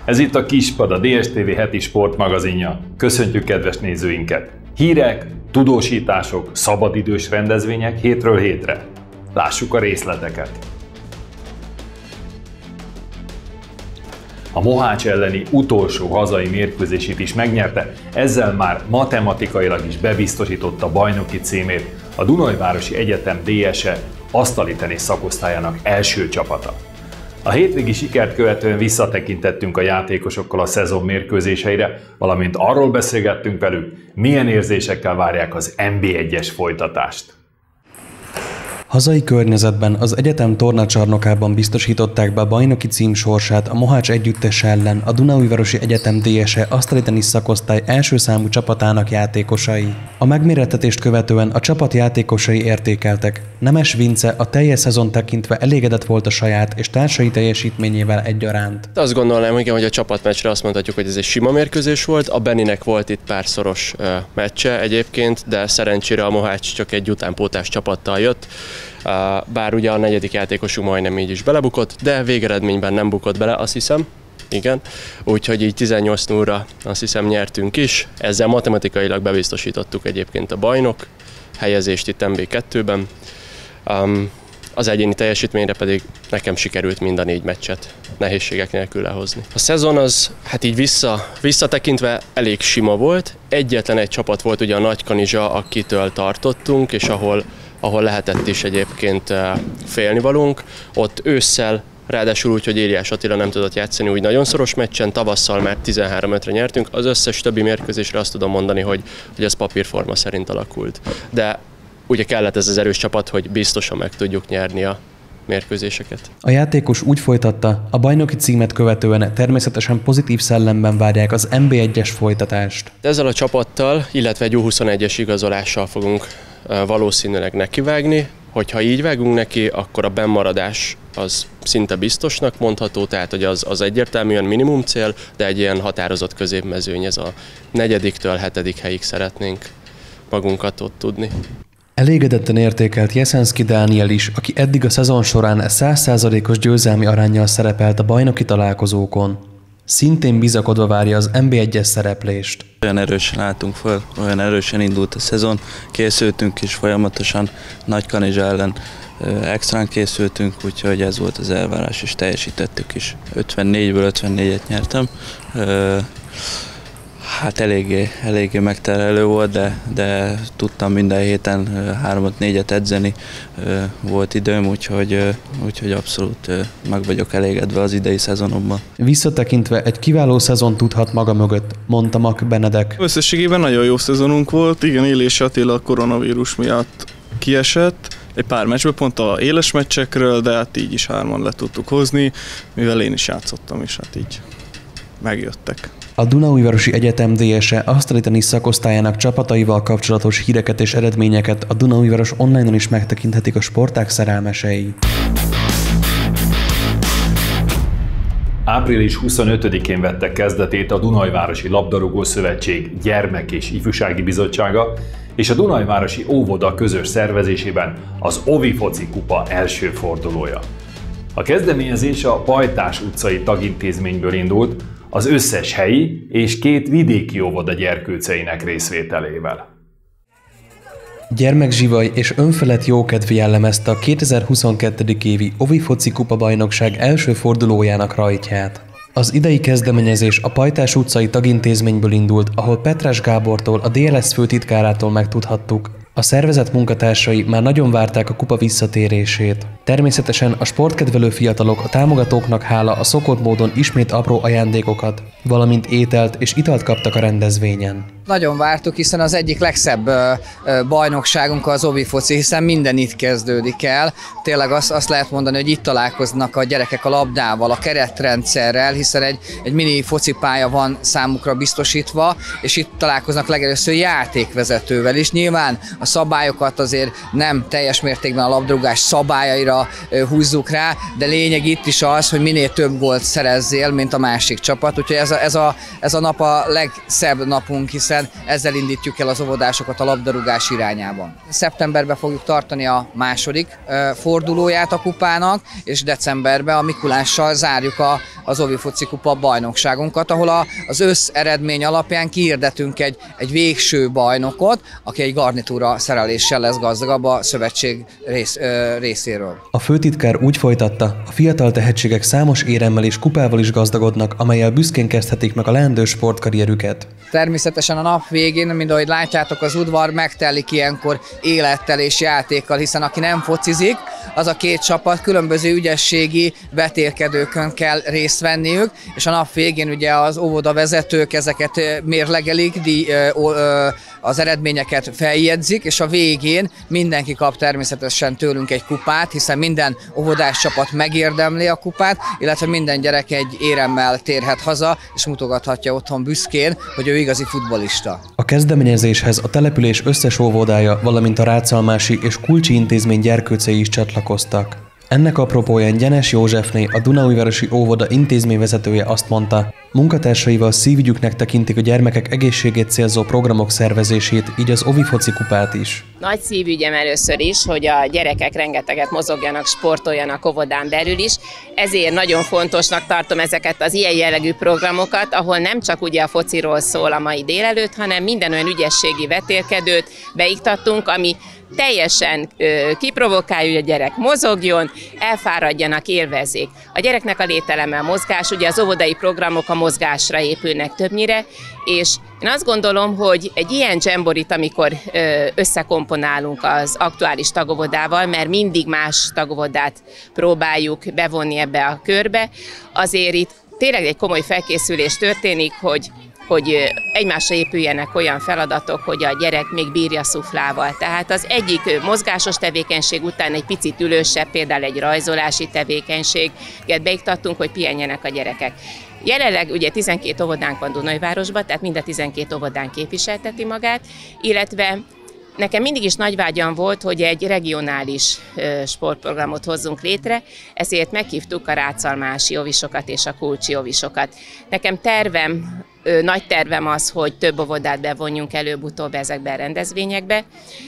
Ez itt a Kispad, a DSTV heti sportmagazinja. Köszöntjük kedves nézőinket! Hírek, tudósítások, szabadidős rendezvények hétről hétre. Lássuk a részleteket! A Mohács elleni utolsó hazai mérkőzését is megnyerte, ezzel már matematikailag is bebiztosította a bajnoki címét a Dunajvárosi Egyetem DS-e asztali tenisz szakosztályának első csapata. A hétvégi sikert követően visszatekintettünk a játékosokkal a szezon mérkőzéseire, valamint arról beszélgettünk velük, milyen érzésekkel várják az NB1-es folytatást. Hazai környezetben az egyetem tornacsarnokában biztosították be a bajnoki cím sorsát a Mohács együttes ellen a Dunaújvárosi Egyetem DS-e asztali tenisz szakosztály első számú csapatának játékosai. A megmérettetést követően a csapat játékosai értékeltek. Nemes Vince a teljes szezon tekintve elégedett volt a saját és társai teljesítményével egyaránt. Azt gondolnám, igen, hogy a csapatmeccsre azt mondhatjuk, hogy ez egy sima mérkőzés volt. A Beninek volt itt pár szoros meccse egyébként, de szerencsére a Mohács csak egy utánpótlás csapattal jött. Bár ugye a negyedik játékosunk majdnem így is belebukott, de végeredményben nem bukott bele, azt hiszem. Igen, úgyhogy így 18-0-ra azt hiszem nyertünk is. Ezzel matematikailag bebiztosítottuk egyébként a bajnok helyezést itt MB2-ben. Az egyéni teljesítményre pedig nekem sikerült mind a 4 meccset nehézségek nélkül lehozni. A szezon az hát így visszatekintve elég sima volt. Egyetlen egy csapat volt ugye a Nagykanizsa, akitől tartottunk, és ahol lehetett is egyébként félnivalónk. Ott ősszel, ráadásul úgy, hogy Éliás Attila nem tudott játszani, úgy nagyon szoros meccsen, tavasszal már 13-5-re nyertünk. Az összes többi mérkőzésre azt tudom mondani, hogy ez papírforma szerint alakult. De ugye kellett ez az erős csapat, hogy biztosan meg tudjuk nyerni a mérkőzéseket. A játékos úgy folytatta, a bajnoki címet követően természetesen pozitív szellemben várják az NB1-es folytatást. Ezzel a csapattal, illetve egy U21-es igazolással fogunk valószínűleg nekivágni. Hogyha így vágunk neki, akkor a bennmaradás az szinte biztosnak mondható, tehát hogy az egyértelműen minimum cél, de egy ilyen határozott középmezőny, ez a 4-től 7. helyig szeretnénk magunkat ott tudni. Elégedetten értékelt Jeszenszky Dániel is, aki eddig a szezon során 100%-os győzelmi aránnyal szerepelt a bajnoki találkozókon. Szintén bizakodva várja az NB1-es szereplést. Olyan erősen álltunk föl, olyan erősen indult a szezon, készültünk is folyamatosan, Nagykanizsa ellen extrán készültünk, úgyhogy ez volt az elvárás, és teljesítettük is. 54-ből 54-et nyertem. Hát eléggé megterhelő volt, de tudtam minden héten 3-4-et edzeni, volt időm, úgyhogy abszolút meg vagyok elégedve az idei szezonomban. Visszatekintve egy kiváló szezon tudhat maga mögött, mondta Mak Benedek. Összességében nagyon jó szezonunk volt, igen, Éliás Attila a koronavírus miatt kiesett, egy pár meccsből, pont a éles meccsekről, de hát így is 3-an le tudtuk hozni, mivel én is játszottam, és hát így megjöttek. A Dunaújvárosi Egyetem DS-e asztali tenisz szakosztályának csapataival kapcsolatos híreket és eredményeket a Dunaújváros online-on is megtekinthetik a sportág szerelmesei. Április 25-én vette kezdetét a Dunajvárosi Labdarúgó Szövetség Gyermek- és Ifjúsági Bizottsága és a Dunajvárosi Óvoda közös szervezésében az Ovi Foci Kupa első fordulója. A kezdeményezés a Pajtás utcai tagintézményből indult, az összes helyi és 2 vidéki óvoda gyerkőceinek részvételével. Gyermekzsivaj és önfelett jókedv jellemezte a 2022. évi Ovi Foci Kupa bajnokság első fordulójának rajtját. Az idei kezdeményezés a Pajtás utcai tagintézményből indult, ahol Petrás Gábortól, a DLS főtitkárától megtudhattuk, a szervezet munkatársai már nagyon várták a kupa visszatérését. Természetesen a sportkedvelő fiatalok a támogatóknak hála a szokott módon ismét apró ajándékokat, valamint ételt és italt kaptak a rendezvényen. Nagyon vártuk, hiszen az egyik legszebb bajnokságunk az Ovi Foci, hiszen minden itt kezdődik el. Tényleg azt lehet mondani, hogy itt találkoznak a gyerekek a labdával, a keretrendszerrel, hiszen egy mini focipálya van számukra biztosítva, és itt találkoznak legelőször játékvezetővel is. Nyilván a szabályokat azért nem teljes mértékben a labdarúgás szabályaira húzzuk rá, de lényeg itt is az, hogy minél több gólt szerezzél, mint a másik csapat. Úgyhogy ez a nap a legszebb napunk, hiszen ezzel indítjuk el az óvodásokat a labdarúgás irányában. Szeptemberben fogjuk tartani a második fordulóját a kupának, és decemberben a Mikulással zárjuk az Ovi Foci Kupa bajnokságunkat, ahol az összeredmény alapján kihirdetünk egy végső bajnokot, aki egy garnitúra szereléssel lesz gazdagabb a szövetség részéről. A főtitkár úgy folytatta, a fiatal tehetségek számos éremmel és kupával is gazdagodnak, amellyel büszkén kezdhetik meg a leendő sportkarrierüket. Természetesen a nap végén, mint ahogy látjátok, az udvar megtelik ilyenkor élettel és játékkal, hiszen aki nem focizik, az a két csapat különböző ügyességi vetélkedőkön kell részt venniük, és a nap végén ugye az óvoda vezetők ezeket mérlegelik, az eredményeket feljegyzik, és a végén mindenki kap természetesen tőlünk egy kupát, hiszen minden óvodás csapat megérdemli a kupát, illetve minden gyerek egy éremmel térhet haza, és mutogathatja otthon büszkén, hogy ő igazi futballista. A kezdeményezéshez a település összes óvodája, valamint a Ráczalmási és Kulcsi intézmény gyerkőcei is csatlakoztak. Ennek apropóján Gyenes Józsefné, a Dunaújvárosi óvoda intézményvezetője azt mondta, munkatársaival szívügyüknek tekintik a gyermekek egészségét célzó programok szervezését, így az Ovi Foci Kupát is. Nagy szívügyem először is, hogy a gyerekek rengeteget mozogjanak, sportoljanak óvodán belül is, ezért nagyon fontosnak tartom ezeket az ilyen jellegű programokat, ahol nem csak ugye a fociról szól a mai délelőtt, hanem minden olyan ügyességi vetélkedőt beiktattunk, ami teljesen kiprovokálja, hogy a gyerek mozogjon, elfáradjanak, élvezzék. A gyereknek a lételeme a mozgás, ugye az óvodai programok a mozgásra épülnek többnyire, és én azt gondolom, hogy egy ilyen dzsemborit, amikor összekomponálunk az aktuális tagóvodával, mert mindig más tagóvodát próbáljuk bevonni ebbe a körbe, azért itt tényleg egy komoly felkészülés történik, hogy egymásra épüljenek olyan feladatok, hogy a gyerek még bírja szuflával. Tehát az egyik mozgásos tevékenység után egy picit ülősebb, például egy rajzolási tevékenységet beiktattunk, hogy pihenjenek a gyerekek. Jelenleg ugye 12 óvodánk van Dunaújvárosban, tehát mind a 12 óvodán képviselteti magát, illetve nekem mindig is nagy vágyam volt, hogy egy regionális sportprogramot hozzunk létre, ezért meghívtuk a ráczalmási óvisokat és a kulcsi óvisokat. Nekem nagy tervem az, hogy több óvodát bevonjunk előbb-utóbb ezekben a rendezvényekbe.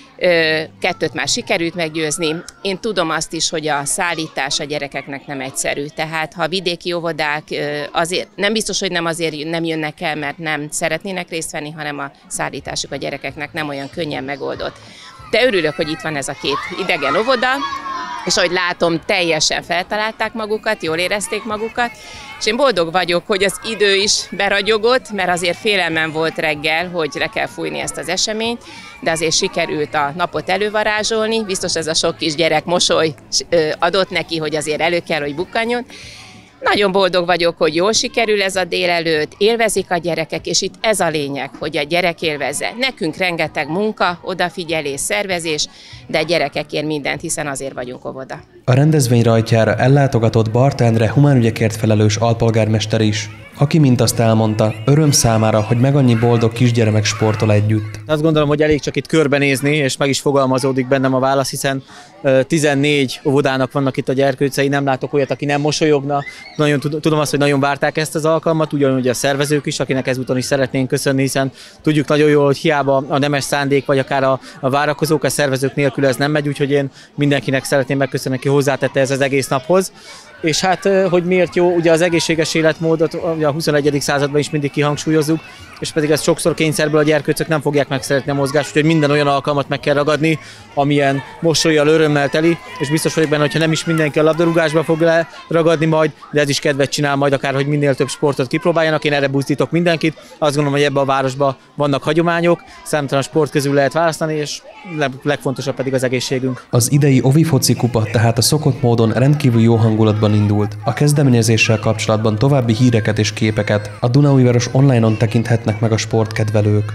2 már sikerült meggyőzni. Én tudom azt is, hogy a szállítás a gyerekeknek nem egyszerű. Tehát ha vidéki óvodák azért, nem biztos, hogy nem azért nem jönnek el, mert nem szeretnének részt venni, hanem a szállításuk a gyerekeknek nem olyan könnyen megoldott. De örülök, hogy itt van ez a 2 idegen óvoda, és ahogy látom, teljesen feltalálták magukat, jól érezték magukat, és én boldog vagyok, hogy az idő is beragyogott, mert azért félelmem volt reggel, hogy le kell fújni ezt az eseményt, de azért sikerült a napot elővarázsolni, biztos ez a sok kis gyerek mosoly adott neki, hogy azért elő kell, hogy bukkanjon. Nagyon boldog vagyok, hogy jól sikerül ez a délelőtt, élvezik a gyerekek, és itt ez a lényeg, hogy a gyerek élvezze. Nekünk rengeteg munka, odafigyelés, szervezés, de a gyerekekért mindent, hiszen azért vagyunk óvoda. A rendezvény rajtjára ellátogatott Bart Endre humánügyekért felelős alpolgármester is, aki, mint azt elmondta, öröm számára, hogy meg annyi boldog kisgyermek sportol együtt. Azt gondolom, hogy elég csak itt körbenézni, és meg is fogalmazódik bennem a válasz, hiszen 14 óvodának vannak itt a gyerkőcei, nem látok olyat, aki nem mosolyogna. Nagyon tudom azt, hogy nagyon várták ezt az alkalmat, ugyanúgy a szervezők is, akinek ezúton is szeretnénk köszönni, hiszen tudjuk nagyon jól, hogy hiába a nemes szándék, vagy akár a várakozók, a szervezők nélkül ez nem megy, úgyhogy én mindenkinek szeretném megköszönni, aki hozzátette ez az egész naphoz. És hát, hogy miért jó, ugye az egészséges életmódot ugye a 21. században is mindig kihangsúlyozzuk, és pedig ezt sokszor kényszerből a gyerkőcök nem fogják megszeretni a mozgást, úgyhogy minden olyan alkalmat meg kell ragadni, amilyen mosollyal, örömmel teli, és biztos vagyok benne, hogyha nem is mindenki a labdarúgásba fog ragadni majd, de ez is kedvet csinál majd akár, hogy minél több sportot kipróbáljanak. Én erre buzdítok mindenkit. Azt gondolom, hogy ebben a városban vannak hagyományok, számtalan sport közül lehet választani, és legfontosabb pedig az egészségünk. Az idei Ovi Foci Kupa tehát a szokott módon rendkívül jó hangulatban indult. A kezdeményezéssel kapcsolatban további híreket és képeket a Dunaújváros online-on tekinthetnek meg a sportkedvelők.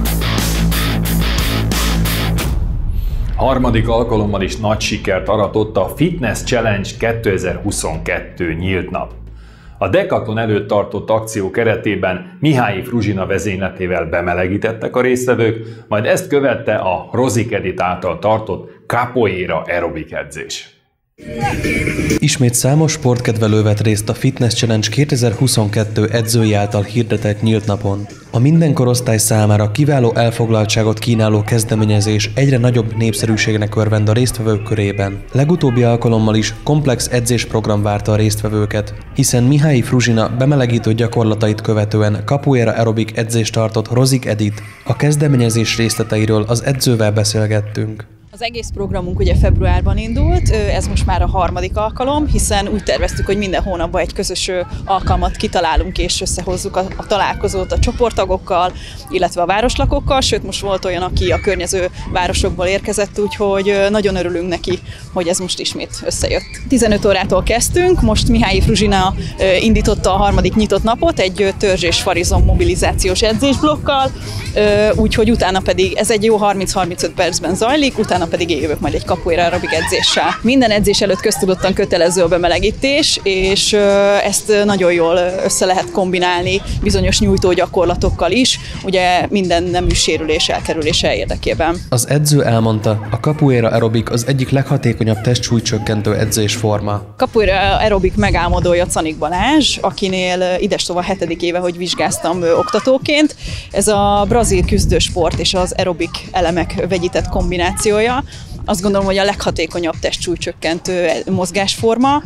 Harmadik alkalommal is nagy sikert aratott a Fitness Challenge 2022 nyílt nap. A Decathlon előtt tartott akció keretében Mihály Fruzsina vezényletével bemelegítettek a résztvevők, majd ezt követte a Rozik Edit által tartott capoeira aerobik edzés. Ismét számos sportkedvelő vett részt a Fitness Challenge 2022 edzői által hirdetett nyílt napon. A minden korosztály számára kiváló elfoglaltságot kínáló kezdeményezés egyre nagyobb népszerűségnek örvend a résztvevők körében. Legutóbbi alkalommal is komplex edzésprogram várta a résztvevőket, hiszen Mihály Fruzsina bemelegítő gyakorlatait követően capoeira aerobik edzést tartott Rozik Edith. A kezdeményezés részleteiről az edzővel beszélgettünk. Az egész programunk ugye februárban indult, ez most már a 3. alkalom, hiszen úgy terveztük, hogy minden hónapban egy közös alkalmat kitalálunk és összehozzuk a találkozót a csoporttagokkal, illetve a városlakókkal, sőt most volt olyan, aki a környező városokból érkezett, úgyhogy nagyon örülünk neki, hogy ez most ismét összejött. 15 órától kezdtünk, most Mihály Fruzsina indította a 3. nyitott napot egy törzs és farizom mobilizációs edzésblokkal, úgyhogy utána pedig ez egy jó 30-35 percben zajlik, utána pedig jövök majd egy capoeira aerobik edzéssel. Minden edzés előtt köztudottan kötelező a bemelegítés, és ezt nagyon jól össze lehet kombinálni bizonyos nyújtó gyakorlatokkal is, ugye minden nemű sérülés elkerülése érdekében. Az edző elmondta, a capoeira aerobik az egyik leghatékonyabb testsúlycsökkentő edzésforma. Capoeira aerobik megálmodója Canik Balázs, akinél idestova 7. éve, hogy vizsgáztam oktatóként. Ez a brazil küzdősport és az aerobik elemek vegyített kombinációja. Azt gondolom, hogy a leghatékonyabb testsúlycsökkentő mozgásforma.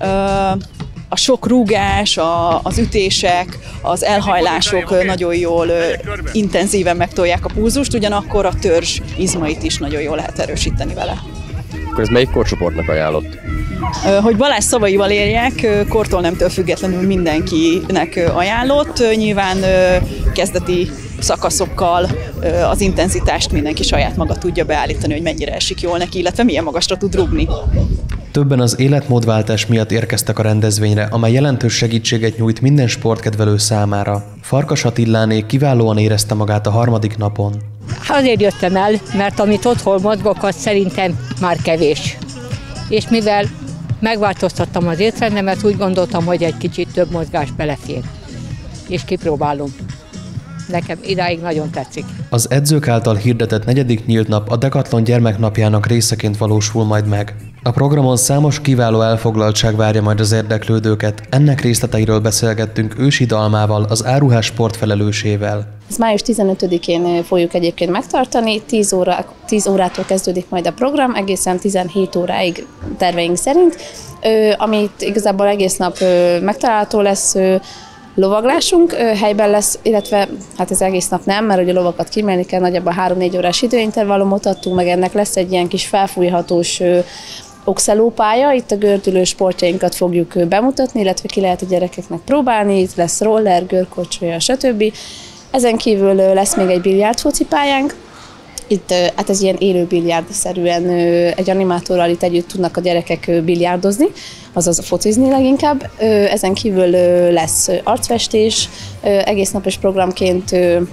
A sok rúgás, az ütések, az elhajlások nagyon jól intenzíven megtolják a pulzust, ugyanakkor a törzs izmait is nagyon jól lehet erősíteni vele. Akkor ez melyik korcsoportnak ajánlott? Hogy Balázs szavaival érjek, kortól nemtől függetlenül mindenkinek ajánlott. Nyilván kezdeti szakaszokkal az intenzitást mindenki saját maga tudja beállítani, hogy mennyire esik jól neki, illetve milyen magasra tud rúgni. Többen az életmódváltás miatt érkeztek a rendezvényre, amely jelentős segítséget nyújt minden sportkedvelő számára. Farkas Attiláné kiválóan érezte magát a 3. napon. Azért jöttem el, mert amit otthon mozgok, az szerintem már kevés. És mivel megváltoztattam az étrendemet, úgy gondoltam, hogy egy kicsit több mozgás belefér. És kipróbálom. Nekem idáig nagyon tetszik. Az edzők által hirdetett 4. nyílt nap a Decathlon gyermeknapjának részeként valósul majd meg. A programon számos kiváló elfoglaltság várja majd az érdeklődőket. Ennek részleteiről beszélgettünk Ősi Dalmával, az áruház sportfelelősével. Ez május 15-én fogjuk egyébként megtartani, 10 órától kezdődik majd a program, egészen 17 óráig terveink szerint, amit igazából egész nap megtalálható lesz. Lovaglásunk helyben lesz, illetve hát ez egész nap nem, mert ugye a lovakat kímélni kell, nagyjából 3-4 órás időintervallumot adtunk, meg ennek lesz egy ilyen kis felfújhatós oxelópálya, itt a gördülő sportjainkat fogjuk bemutatni, illetve ki lehet a gyerekeknek próbálni, itt lesz roller, görkocsolya, stb. Ezen kívül lesz még egy biliárdfocipályánk. Itt hát ez ilyen élő biliárdszerűen egy animátorral itt együtt tudnak a gyerekek biliárdozni, azaz focizni leginkább. Ezen kívül lesz arcfestés, egész napos programként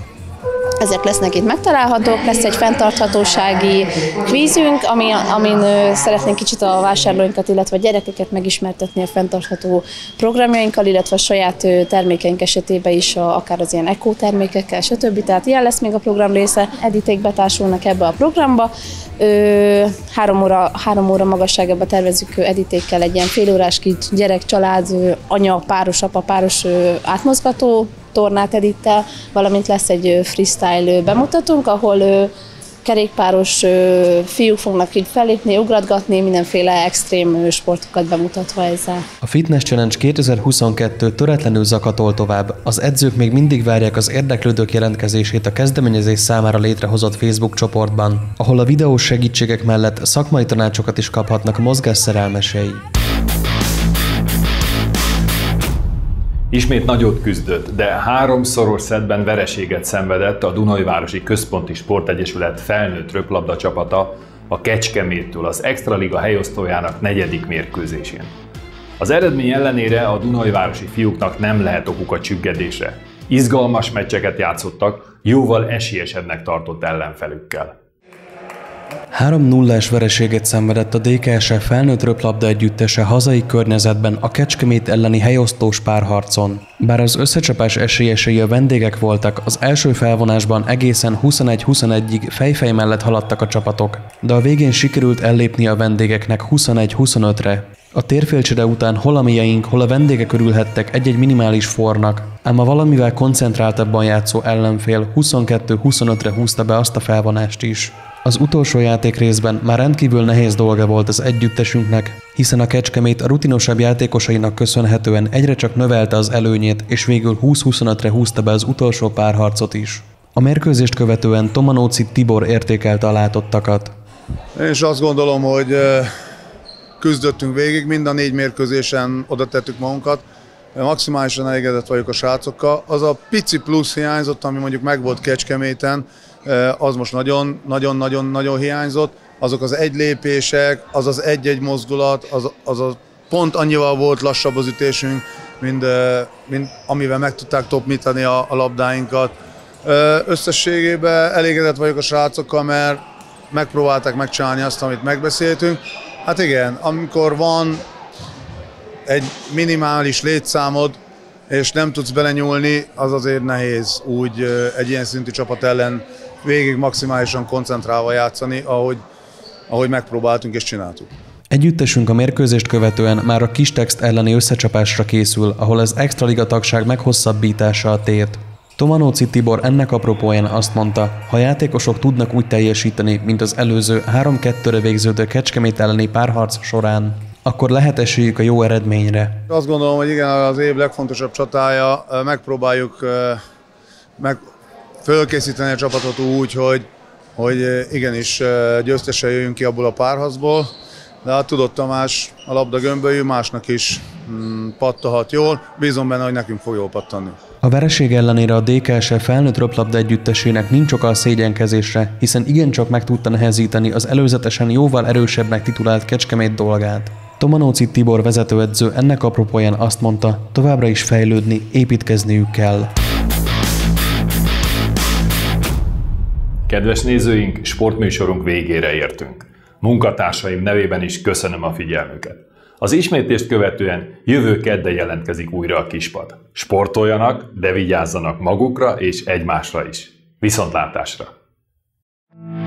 ezek lesznek itt megtalálhatók, lesz egy fenntarthatósági kvízünk, amin szeretnénk kicsit a vásárlóinkat, illetve a gyerekeket megismertetni a fenntartható programjainkkal, illetve a saját termékeink esetében is, akár az ilyen ekótermékekkel, stb. Tehát ilyen lesz még a program része. Editék betársulnak ebbe a programba. 3 óra magasságában tervezzük editékkel egy ilyen félórás kis gyerek, család, anya, páros, apa, páros átmozgató tornát Edittel, valamint lesz egy freestyle bemutatónk, ahol kerékpáros fiúk fognak így fellépni, ugratgatni, mindenféle extrém sportokat bemutatva ezzel. A Fitness Challenge 2022 töretlenül zakatol tovább. Az edzők még mindig várják az érdeklődők jelentkezését a kezdeményezés számára létrehozott Facebook csoportban, ahol a videós segítségek mellett szakmai tanácsokat is kaphatnak a mozgás szerelmesei. Ismét nagyot küzdött, de 3-szoros szettben vereséget szenvedett a Dunajvárosi Központi Sportegyesület felnőtt röplabda csapata a Kecskeméttől az Extraliga helyosztójának 4. mérkőzésén. Az eredmény ellenére a dunajvárosi fiúknak nem lehet okuk a csüggedésre. Izgalmas meccseket játszottak, jóval esélyesebbnek tartott ellenfelükkel. 3-0-ás vereséget szenvedett a DKSL felnőtt röplabda együttese hazai környezetben a Kecskemét elleni helyosztós párharcon. Bár az összecsapás esélyesei a vendégek voltak, az első felvonásban egészen 21-21-ig fejfej mellett haladtak a csapatok, de a végén sikerült ellépni a vendégeknek 21-25-re. A térfélcsere után hol a mieink, hol a vendégek örülhettek egy-egy minimális fornak, ám a valamivel koncentráltabban játszó ellenfél 22-25-re húzta be azt a felvonást is. Az utolsó játék részben már rendkívül nehéz dolga volt az együttesünknek, hiszen a Kecskemét a rutinosabb játékosainak köszönhetően egyre csak növelte az előnyét, és végül 20-25-re húzta be az utolsó párharcot is. A mérkőzést követően Tomanóci Tibor értékelte a látottakat. Én is azt gondolom, hogy küzdöttünk végig, mind a 4 mérkőzésen oda tettük magunkat. Maximálisan elégedett vagyok a srácokkal. Az a pici plusz hiányzott, ami mondjuk megvolt Kecskeméten, az most nagyon hiányzott. Azok az egy lépések, az az egy-egy mozdulat, az a pont annyival volt lassabb az ütésünk, mint amivel meg tudták topmítani a labdáinkat. Összességében elégedett vagyok a srácokkal, mert megpróbálták megcsinálni azt, amit megbeszéltünk. Hát igen, amikor van egy minimális létszámod, és nem tudsz belenyúlni, az azért nehéz úgy egy ilyen szintű csapat ellen végig maximálisan koncentrálva játszani, ahogy megpróbáltunk és csináltuk. Együttesünk a mérkőzést követően már a Kistext elleni összecsapásra készül, ahol az extraliga tagság meghosszabbítása a tét. Tomanóci Tibor ennek apropóján azt mondta, ha játékosok tudnak úgy teljesíteni, mint az előző 3-2-re végződő Kecskemét elleni párharc során, akkor lehet esélyük a jó eredményre. Azt gondolom, hogy igen, az év legfontosabb csatája, megpróbáljuk fölkészíteni a csapatot úgy, hogy igenis győztesen jöjjünk ki abból a párharcból, de hát tudott Tamás, a labda gömbölyű, másnak is pattahat jól, bízom benne, hogy nekünk fog jól pattanni. A vereség ellenére a DKSL felnőtt röplabda együttesének nincs oka a szégyenkezésre, hiszen igencsak meg tudta nehezíteni az előzetesen jóval erősebbnek titulált Kecskemét dolgát. Tomanóci Tibor vezetőedző ennek apropóján azt mondta, továbbra is fejlődni, építkezniük kell. Kedves nézőink, sportműsorunk végére értünk. Munkatársaim nevében is köszönöm a figyelmüket. Az ismétlést követően jövő kedden jelentkezik újra a Kispad. Sportoljanak, de vigyázzanak magukra és egymásra is. Viszontlátásra!